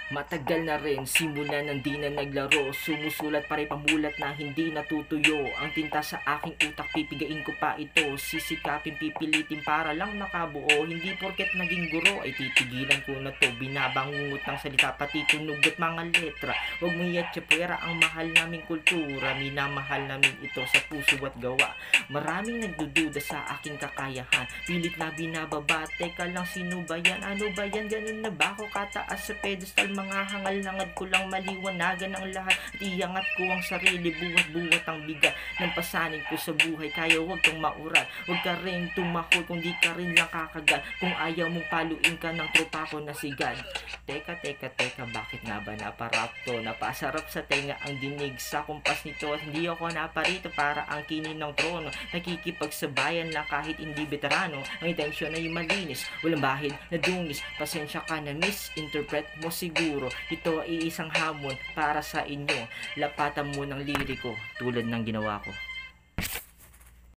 Matagal na rin, simula nang di na naglaro. Sumusulat pare pamulat na hindi natutuyo. Ang tinta sa aking utak, pipigain ko pa ito. Sisikapin, pipilitin para lang makabuo. Hindi porket naging guro ay titigilan ko na to. Binabangungot ng salita, pati tunog at mga letra. Huwag mo yatsapwera ang mahal naming kultura. Minamahal namin ito sa puso at gawa. Maraming nagdududa sa aking kakayahan. Pilit na binababa, teka lang sino ba yan? Ano ba yan? Ganun na ba ako kataas sa pedestal? Mga hangal-langad ko lang maliwanagan ang lahat. At iangat ko ang sarili, buhat-buhat ang bigat ng pasanin ko sa buhay. Kaya huwag kang maural, huwag ka rin tumahol kung di ka rin lang kakagal. Kung ayaw mong paluin ka ng tropa ko na sigad. Teka, bakit nga ba naparap to? Napasarap sa tenga ang dinig sa kumpas nito. At hindi ako naparito para ang kinin ng trono. Nakikipagsabayan lang kahit hindi veterano. Ang intensyon ay malinis, walang bahid na dungis. Pasensya ka na misinterpret mo siguro. Ito ay isang hamon para sa inyo. Lapatan mo ng liriko tulad ng ginawa ko.